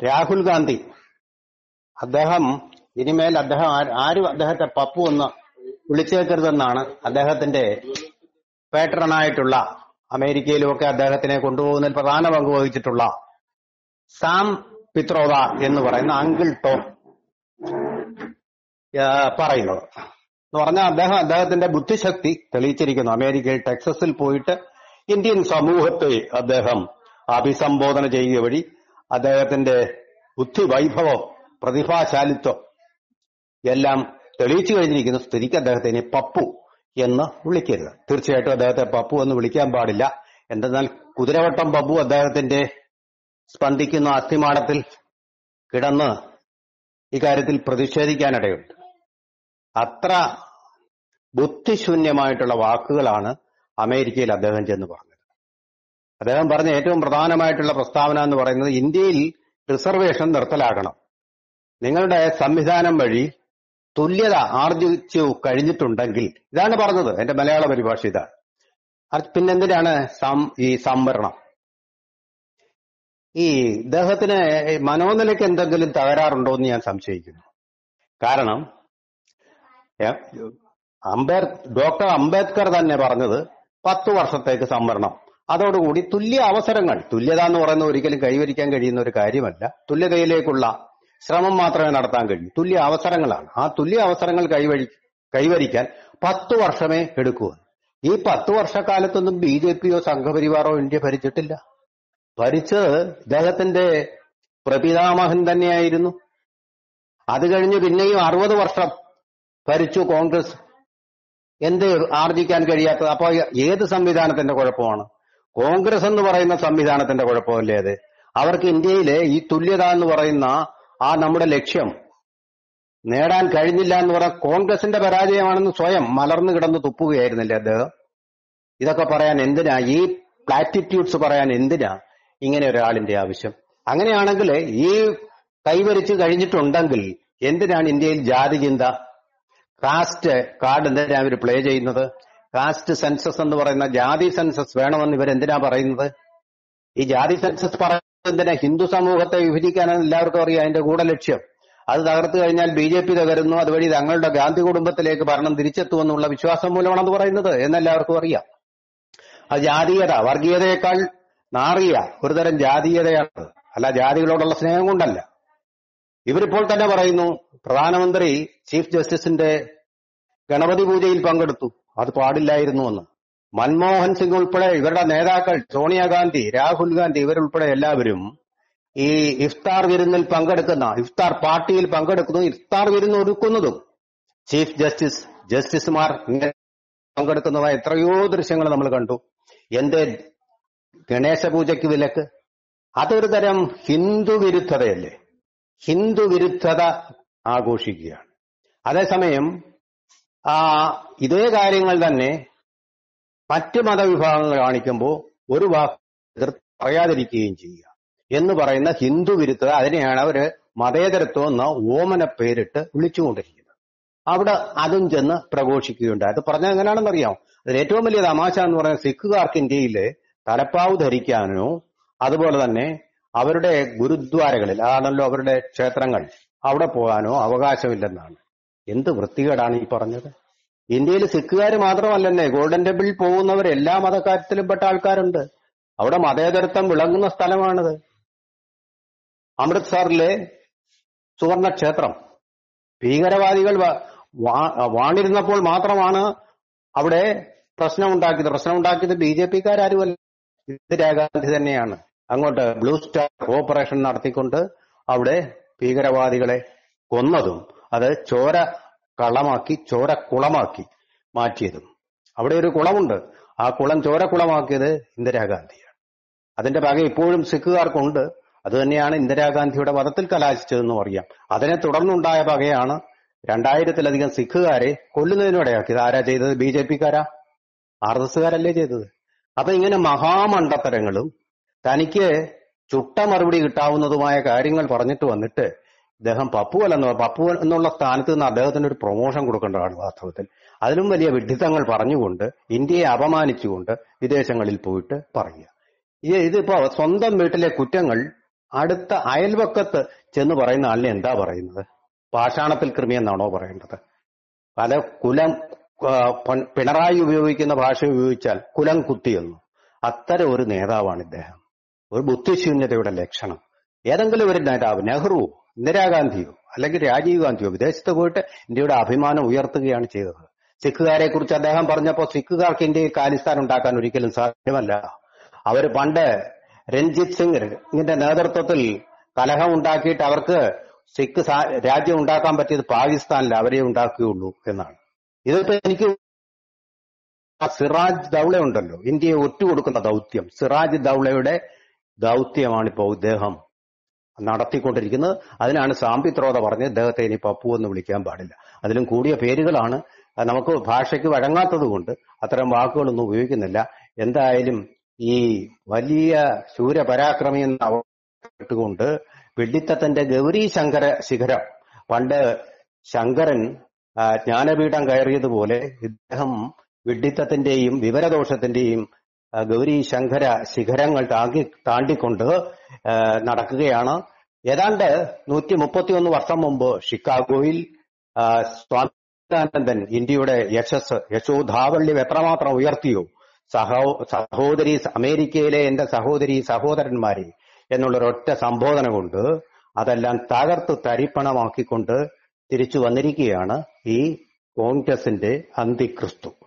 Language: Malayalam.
രാഹുൽ ഗാന്ധി അദ്ദേഹം ഇനിമേൽ ആരും അദ്ദേഹത്തെ പപ്പു എന്ന് വിളിച്ചേക്കരുതെന്നാണ് അദ്ദേഹത്തിന്റെ പേട്രണായിട്ടുള്ള അമേരിക്കയിലുമൊക്കെ അദ്ദേഹത്തിനെ കൊണ്ടുപോകുന്നതിൽ പ്രധാന പങ്ക് വഹിച്ചിട്ടുള്ള സാം പിത്രോദ എന്ന് പറയുന്ന അങ്കിൾ ടോം പറയുന്നത്. എന്ന് പറഞ്ഞാൽ അദ്ദേഹത്തിന്റെ ബുദ്ധിശക്തി തെളിയിച്ചിരിക്കുന്നു. അമേരിക്കയിൽ ടെക്സസിൽ പോയിട്ട് ഇന്ത്യൻ സമൂഹത്തെ അദ്ദേഹം അഭിസംബോധന ചെയ്യുക വഴി അദ്ദേഹത്തിന്റെ ബുദ്ധി വൈഭവം പ്രതിഭാശാലിത്വം എല്ലാം തെളിയിച്ചു കഴിഞ്ഞിരിക്കുന്ന സ്ഥിതിക്ക് അദ്ദേഹത്തെ ഇനി പപ്പു എന്ന് വിളിക്കരുത്. തീർച്ചയായിട്ടും അദ്ദേഹത്തെ പപ്പു എന്ന് വിളിക്കാൻ പാടില്ല. എന്തെന്നാൽ കുതിരവട്ടം പപ്പു അദ്ദേഹത്തിന്റെ സ്പന്ദിക്കുന്ന അസ്ഥിമാടത്തിൽ കിടന്ന് ഇക്കാര്യത്തിൽ പ്രതിഷേധിക്കാനിടയുണ്ട്. അത്ര ബുദ്ധിശൂന്യമായിട്ടുള്ള വാക്കുകളാണ് അമേരിക്കയിൽ അദ്ദേഹം ചെന്ന് പറഞ്ഞത്. അദ്ദേഹം പറഞ്ഞ ഏറ്റവും പ്രധാനമായിട്ടുള്ള പ്രസ്താവന എന്ന് പറയുന്നത് ഇന്ത്യയിൽ റിസർവേഷൻ നിർത്തലാക്കണം. നിങ്ങളുടെ സംവിധാനം വഴി തുല്യത ആർജിച്ചു കഴിഞ്ഞിട്ടുണ്ടെങ്കിൽ, ഇതാണ് പറഞ്ഞത്. എന്റെ മലയാള പരിഭാഷ ഇതാണ്. പിന്നെന്തിനാണ് ഈ സംവരണം? ഈ ഇദ്ദേഹത്തിന് മനോനിലയ്ക്ക് എന്തെങ്കിലും തകരാറുണ്ടോ എന്ന് ഞാൻ സംശയിക്കുന്നു. കാരണം ഡോക്ടർ അംബേദ്കർ തന്നെ പറഞ്ഞത് 10 വർഷത്തേക്ക് സംവരണം, അതോടുകൂടി തുല്യ അവസരങ്ങൾ, തുല്യത എന്ന് പറയുന്നത് ഒരിക്കലും കൈവരിക്കാൻ കഴിയുന്ന ഒരു കാര്യമല്ല. തുല്യതയിലേക്കുള്ള ശ്രമം മാത്രമേ നടത്താൻ കഴിയൂ. തുല്യ അവസരങ്ങളാണ്. ആ തുല്യ അവസരങ്ങൾ കൈവരിക്കാൻ 10 വർഷമേ എടുക്കൂ. ഈ 10 വർഷക്കാലത്തൊന്നും BJPയോ സംഘപരിവാറോ ഇന്ത്യ ഭരിച്ചിട്ടില്ല. ഭരിച്ചത് ഇദ്ദേഹത്തിന്റെ പ്രപിതാമഹൻ തന്നെയായിരുന്നു. അത് കഴിഞ്ഞ് പിന്നെയും 60 വർഷം ഭരിച്ചു കോൺഗ്രസ്. എന്ത് ആർജിക്കാൻ കഴിയാത്തത്? അപ്പൊ ഏത് സംവിധാനത്തിന്റെ കുഴപ്പമാണ്? കോൺഗ്രസ് എന്ന് പറയുന്ന സംവിധാനത്തിന്റെ കുഴപ്പമല്ലേ അത്? അവർക്ക് ഇന്ത്യയിലെ ഈ തുല്യത എന്ന് പറയുന്ന ആ നമ്മുടെ ലക്ഷ്യം നേടാൻ കഴിഞ്ഞില്ല എന്ന് പറഞ്ഞാൽ കോൺഗ്രസിന്റെ പരാജയമാണെന്ന് സ്വയം മലർന്നു കിടന്ന് തുപ്പുകയായിരുന്നില്ലേ അദ്ദേഹം? ഇതൊക്കെ പറയാൻ എന്തിനാ, ഈ പ്ലാറ്റിറ്റ്യൂഡ്സ് പറയാൻ എന്തിനാ ഇങ്ങനെ ഒരാളിന്റെ ആവശ്യം? അങ്ങനെയാണെങ്കിൽ ഈ കൈവരിച്ചു കഴിഞ്ഞിട്ടുണ്ടെങ്കിൽ എന്തിനാണ് ഇന്ത്യയിൽ ജാതി ചിന്ത, കാസ്റ്റ് കാർഡ് എന്തിനാ ഇവർ പ്ലേ ചെയ്യുന്നത്? കാസ്റ്റ് സെൻസസ് എന്ന് പറയുന്ന ജാതി സെൻസസ് വേണമെന്ന് ഇവരെന്തിനാ പറയുന്നത്? ഈ ജാതി സെൻസസ് പറയുന്നത് എന്തിനാ? ഹിന്ദു സമൂഹത്തെ വിഭജിക്കാനാണ് എല്ലാവർക്കും അറിയാം അതിന്റെ ഗൂഢലക്ഷ്യം. അത് തകർത്തു കഴിഞ്ഞാൽ BJP തകരുന്നു, അതുവഴി തങ്ങളുടെ ഗാന്ധി കുടുംബത്തിലേക്ക് ഭരണം തിരിച്ചെത്തുമെന്നുള്ള വിശ്വാസം മൂലമാണെന്ന് പറയുന്നത് എന്നെല്ലാവർക്കും അറിയാം. അത് ജാതീയത, വർഗീയതയേക്കാൾ നാറിയ ഒരുതരം ജാതീയതയാണ്, അല്ല ജാതികളോടുള്ള സ്നേഹം കൊണ്ടല്ല. ഇവരിപ്പോൾ തന്നെ പറയുന്നു പ്രധാനമന്ത്രി ചീഫ് ജസ്റ്റിസിന്റെ ഗണപതി പൂജയിൽ പങ്കെടുത്തു, അത് പാടില്ലായിരുന്നു എന്ന്. മൻമോഹൻ സിംഗ് ഉൾപ്പെടെ ഇവരുടെ നേതാക്കൾ, സോണിയാഗാന്ധി, രാഹുൽ ഗാന്ധി, ഇവരുൾപ്പെടെ എല്ലാവരും ഈ ഇഫ്താർ വിരുന്നിൽ പങ്കെടുക്കുന്ന, ഇഫ്താർ പാർട്ടിയിൽ പങ്കെടുക്കുന്നു, ഇഫ്താർ വിരുന്ന് ഒരുക്കുന്നതും ചീഫ് ജസ്റ്റിസുമാർ പങ്കെടുക്കുന്നതായ എത്രയോ ദൃശ്യങ്ങൾ നമ്മൾ കണ്ടു. എന്റെ ഗണേശ പൂജയ്ക്ക് വിലക്ക്? അതൊരു തരം ഹിന്ദു വിരുദ്ധതയല്ലേ? ഹിന്ദു വിരുദ്ധത ആഘോഷിക്കുകയാണ്. അതേസമയം ഇതേ കാര്യങ്ങൾ തന്നെ മറ്റ് മതവിഭാഗങ്ങൾ കാണിക്കുമ്പോൾ ഒരു വാക്ക് എതിർത്ത് പറയാതിരിക്കുകയും ചെയ്യുക എന്ന് പറയുന്ന ഹിന്ദു വിരുദ്ധത, അതിനെയാണ് അവര് മതേതരത്വം എന്ന ഓമന പേരിട്ട് വിളിച്ചുകൊണ്ടിരിക്കുന്നത്. അവിടെ അതും ചെന്ന് പ്രഘോഷിക്കുകയുണ്ടായി. അത് പറഞ്ഞാൽ എങ്ങനെയാണെന്ന് അറിയാം. അതിൽ ഏറ്റവും വലിയ തമാശ എന്ന് പറയുന്നത് സിഖുകാർക്ക് ഇന്ത്യയിലെ തലപ്പാവ് ധരിക്കാനോ അതുപോലെ തന്നെ അവരുടെ ഗുരുദ്വാരകളിൽ, ആണല്ലോ അവരുടെ ക്ഷേത്രങ്ങൾ, അവിടെ പോകാനോ അവകാശമില്ലെന്നാണ്. എന്ത് വൃത്തികേടാണ് ഈ പറഞ്ഞത്? ഇന്ത്യയിൽ സിഖുകാർ മാത്രമല്ലെന്നേ, ഗോൾഡൻ ടെമ്പിളിൽ പോകുന്നവർ എല്ലാ മതക്കാര്യത്തിലും പെട്ട ആൾക്കാരുണ്ട്. അവിടെ മതേതരത്വം വിളങ്ങുന്ന സ്ഥലമാണിത്. അമൃത്സറിലെ സുവർണ ക്ഷേത്രം ഭീകരവാദികൾ വാണിരുന്നപ്പോൾ മാത്രമാണ് അവിടെ പ്രശ്നമുണ്ടാക്കിയത് BJPക്കാരുമല്ല, ഇന്ദിരാഗാന്ധി തന്നെയാണ് അങ്ങോട്ട് ബ്ലൂ സ്റ്റാർ ഓപ്പറേഷൻ നടത്തിക്കൊണ്ട് അവിടെ ഭീകരവാദികളെ കൊന്നതും അത് ചോര കുളമാക്കി മാറ്റിയതും. അവിടെ ഒരു കുളമുണ്ട്, ആ കുളം ചോരക്കുളമാക്കിയത് ഇന്ദിരാഗാന്ധിയാണ്. അതിന്റെ പക ഇപ്പോഴും സിഖുകാർക്കുണ്ട്. അത് തന്നെയാണ് ഇന്ദിരാഗാന്ധിയുടെ വധത്തിൽ കലാശിച്ചതെന്നും അറിയാം. അതിനെ തുടർന്നുണ്ടായ പകയാണ് 2000-ലധികം സിഖുകാരെ കൊല്ലുന്നതിനിടയാക്കിയത്. ആരാ ചെയ്തത്? BJPക്കാരാ? RSSകാരല്ലേ ചെയ്തത്? അപ്പൊ ഇങ്ങനെ മഹാമണ്ഡത്തരങ്ങളും തനിക്ക് ചുട്ട മറുപടി കിട്ടാവുന്നതുമായ കാര്യങ്ങൾ പറഞ്ഞിട്ട് വന്നിട്ട് ഇദ്ദേഹം പപ്പു എന്നുള്ള സ്ഥാനത്ത് നിന്ന് അദ്ദേഹത്തിന് ഒരു പ്രൊമോഷൻ കൊടുക്കേണ്ടതാണ് വാസ്തവത്തിൽ. അതിലും വലിയ വിഡ്ഢിത്തങ്ങൾ പറഞ്ഞുകൊണ്ട് ഇന്ത്യയെ അപമാനിച്ചുകൊണ്ട് വിദേശങ്ങളിൽ പോയിട്ട് പറയുക. ഇതിപ്പോ സ്വന്തം വീട്ടിലെ കുറ്റങ്ങൾ അടുത്ത അയൽവക്കത്ത് ചെന്ന് പറയുന്ന ആളിനെ എന്താ പറയുന്നത്? പാഷാണത്തിൽ കൃമി എന്നാണോ പറയേണ്ടത്? പല കുലം പിണറായി ഉപയോഗിക്കുന്ന ഭാഷ ഉപയോഗിച്ചാൽ കുലം കുത്തിയെന്നു. അത്തരം ഒരു നേതാവാണ് ഇദ്ദേഹം. ഒരു ബുദ്ധിശൂന്യതയുടെ ലക്ഷണം. ഏതെങ്കിലും ഒരു നേതാവ്, നെഹ്റുവോ ഇന്ദിരാഗാന്ധിയോ അല്ലെങ്കിൽ രാജീവ് ഗാന്ധിയോ വിദേശത്ത് പോയിട്ട് ഇന്ത്യയുടെ അഭിമാനം ഉയർത്തുകയാണ് ചെയ്തത്. സിഖുകാരെ കുറിച്ച് അദ്ദേഹം പറഞ്ഞപ്പോൾ സിഖുകാർക്ക് ഇന്ത്യയിൽ ഖാലിസ്ഥാൻ ഉണ്ടാക്കാൻ ഒരിക്കലും സാധ്യമല്ല. അവർ പണ്ട് രഞ്ജിത് സിംഗിന്റെ നേതൃത്വത്തിൽ കലഹം ഉണ്ടാക്കിയിട്ട് അവർക്ക് സിഖ് രാജ്യം ഉണ്ടാക്കാൻ പറ്റിയത് പാകിസ്ഥാനിൽ അവരെ ഉണ്ടാക്കുകയുള്ളൂ എന്നാണ്. ഇതിപ്പോ എനിക്ക് സിറാജ് ദൗള ഉണ്ടല്ലോ, ഇന്ത്യയെ ഒറ്റുകൊടുക്കുന്ന ദൗത്യം, സിറാജ് ദൗളയുടെ ദൗത്യമാണിപ്പോ ഇദ്ദേഹം നടത്തിക്കൊണ്ടിരിക്കുന്നത്. അതിനാണ് സാമ്പിത്രോത പറഞ്ഞ് ഇദ്ദേഹത്തെ ഇനി പപ്പു എന്ന് വിളിക്കാൻ പാടില്ല. അതിലും കൂടിയ പേരുകളാണ്. നമുക്ക് ഭാഷയ്ക്ക് വഴങ്ങാത്തത് കൊണ്ട് അത്തരം വാക്കുകളൊന്നും ഉപയോഗിക്കുന്നില്ല. എന്തായാലും ഈ വലിയ ശൂരപരാക്രമി എന്ന് ഇട്ടുകൊണ്ട് വിഡ്ഢിത്തത്തിന്റെ ഗൗരി ശങ്കര ശിഖരം, പണ്ട് ശങ്കരൻ ജ്ഞാനപീഠം കയറിയതുപോലെ ഇദ്ദേഹം വിഡ്ഢിത്തത്തിന്റെയും വിവരദോഷത്തിന്റെയും ഗൗരി ശങ്കര ശിഖരങ്ങൾ താണ്ടിക്കൊണ്ട് നടക്കുകയാണ്. ഏതാണ്ട് 131 വർഷം മുമ്പ് ഷിക്കാഗോയിൽ സ്വാമി വിവേകാനന്ദൻ ഇന്ത്യയുടെ യശോധാവല്യം എത്രമാത്രം ഉയർത്തിയോ, സഹോദരി അമേരിക്കയിലെ എന്റെ സഹോദരി സഹോദരന്മാരെ എന്നുള്ളൊരൊറ്റ സംബോധന കൊണ്ട് അതെല്ലാം തകർത്ത് തരിപ്പണമാക്കിക്കൊണ്ട് തിരിച്ചു വന്നിരിക്കുകയാണ് ഈ കോൺഗ്രസിന്റെ അന്തിക്രിസ്തു.